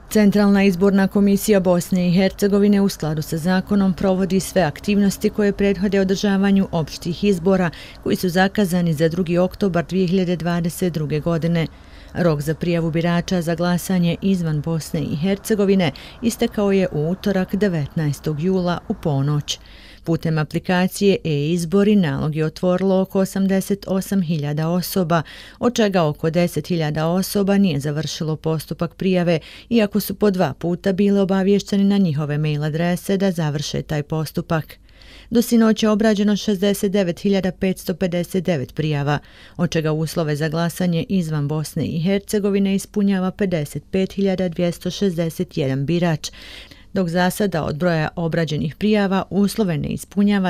Centralna izborna komisija Bosne i Hercegovine u skladu sa zakonom provodi sve aktivnosti koje prethode održavanju opštih izbora koji su zakazani za 2. oktobar 2022. godine. Rok za prijavu birača za glasanje izvan Bosne i Hercegovine istekao je u utorak 19. jula u ponoć. Putem aplikacije e-izbori nalog je otvorilo oko 88.000 osoba, od čega oko 10.000 osoba nije završilo postupak prijave, iako su po 2 puta bile obavješteni na njihove mail adrese da završe taj postupak. Do sinoć je obrađeno 69.559 prijava, od čega uslove za glasanje izvan Bosne i Hercegovine ispunjava 55.261 birač, dok za sada od broja obrađenih prijava uslove ne ispunjava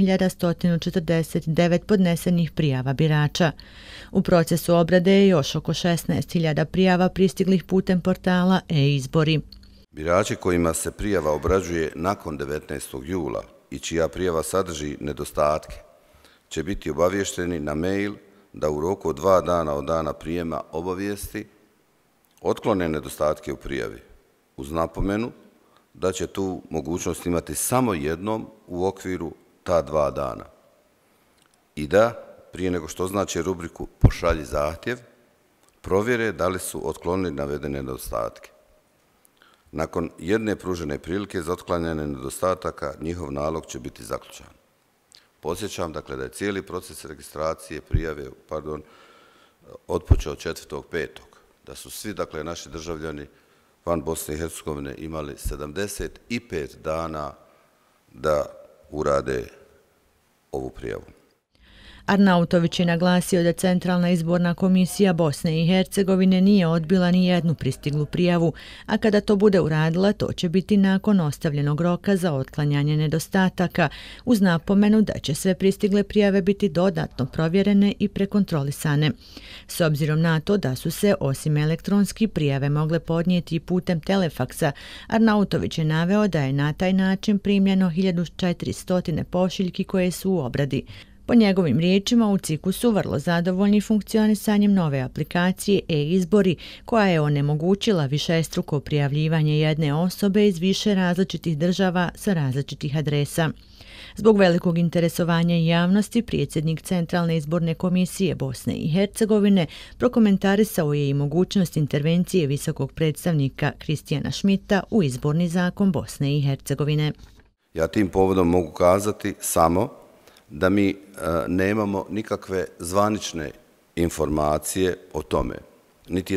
7.149 podnesenih prijava birača. U procesu obrade je još oko 16.000 prijava pristiglih putem portala e-izbori. Birači kojima se prijava obrađuje nakon 19. jula i čija prijava sadrži nedostatke će biti obavješteni na mail da u roku od 2 dana od dana prijema obavijesti otklone nedostatke u prijavi, uz napomenu da će tu mogućnost imati samo jednom u okviru ta 2 dana i da, prije nego što označe rubriku pošalji zahtjev, provjere da li su otklonili navedene nedostatke. Nakon jedne pružene prilike za otklanjanje nedostataka, njihov nalog će biti zaključan. Podsjećam, dakle, da je cijeli proces registracije prijave, otpočeo 4.5. Da su svi, dakle, naši državljani van Bosne i Hercegovine imali 75 dana da urade ovu prijavu. Arnautović je naglasio da Centralna izborna komisija Bosne i Hercegovine nije odbila ni jednu pristiglu prijavu, a kada to bude uradila, to će biti nakon ostavljenog roka za otklanjanje nedostataka, uz napomenu da će sve pristigle prijave biti dodatno provjerene i prekontrolisane. S obzirom na to da su se, osim elektronski, prijave mogle podnijeti putem telefaksa, Arnautović je naveo da je na taj način primljeno 1400 pošiljki koje su u obradi. Po njegovim riječima, u CIK-u su vrlo zadovoljni funkcionisanjem nove aplikacije e-izbori, koja je onemogućila višestruko prijavljivanje jedne osobe iz više različitih država sa različitih adresa. Zbog velikog interesovanja javnosti, predsjednik Centralne izborne komisije Bosne i Hercegovine prokomentarisao je i mogućnost intervencije visokog predstavnika Kristijana Šmita u izborni zakon Bosne i Hercegovine. Ja tim povodom mogu kazati samo da mi nemamo nikakve zvanične informacije o tome. Niti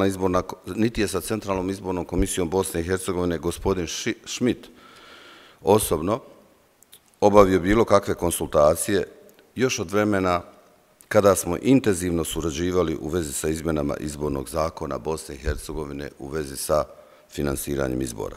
je sa Centralnom izbornom komisijom Bosne i Hercegovine gospodin Šmit osobno obavio bilo kakve konsultacije još od vremena kada smo intenzivno surađivali u vezi sa izmjenama izbornog zakona Bosne i Hercegovine u vezi sa finansiranjem izbora.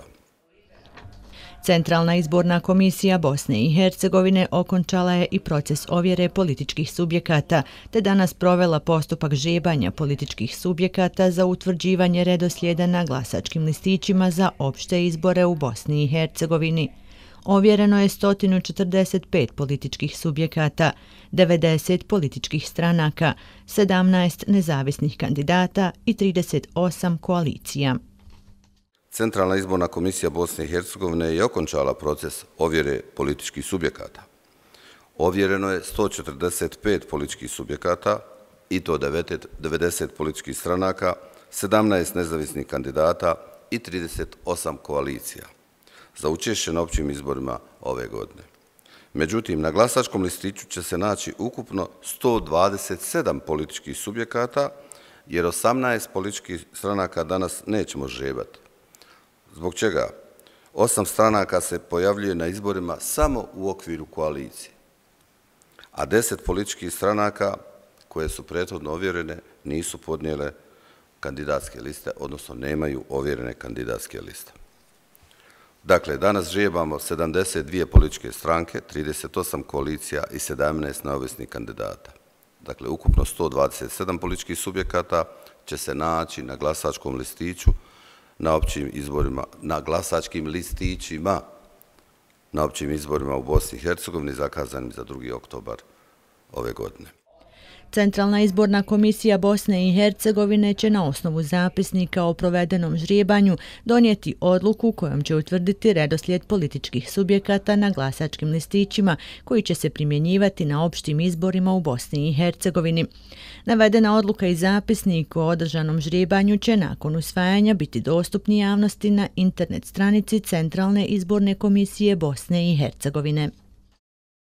Centralna izborna komisija Bosne i Hercegovine okončala je i proces ovjere političkih subjekata, te danas provela postupak žebanja političkih subjekata za utvrđivanje redoslijeda na glasačkim listićima za opšte izbore u Bosni i Hercegovini. Ovjereno je 145 političkih subjekata, 90 političkih stranaka, 17 nezavisnih kandidata i 38 koalicija. Centralna izborna komisija Bosne i Hercegovine je okončala proces ovjere političkih subjekata. Ovjereno je 145 političkih subjekata, i to 90 političkih stranaka, 17 nezavisnih kandidata i 38 koalicija za učešće na općim izborima ove godine. Međutim, na glasačkom listiću će se naći ukupno 127 političkih subjekata, jer 18 političkih stranaka danas nećemo žebati. Zbog čega? 8 stranaka se pojavljuje na izborima samo u okviru koalicije, a 10 političkih stranaka koje su prethodno ovjerene nisu podnijele kandidatske liste, odnosno nemaju ovjerene kandidatske liste. Dakle, danas žebamo 72 političke stranke, 38 koalicija i 17 neovisnih kandidata. Dakle, ukupno 127 političkih subjekata će se naći na glasačkom listiću na općim izborima, na glasačkim listićima na općim izborima u Bosni i Hercegovini zakazanim za 2. oktobar ove godine. Centralna izborna komisija Bosne i Hercegovine će na osnovu zapisnika o provedenom žrijebanju donijeti odluku kojom će utvrditi redoslijed političkih subjekata na glasačkim listićima koji će se primjenjivati na opštim izborima u Bosni i Hercegovini. Navedena odluka i zapisnik o održanom žrijebanju će nakon usvajanja biti dostupni javnosti na internet stranici Centralne izborne komisije Bosne i Hercegovine.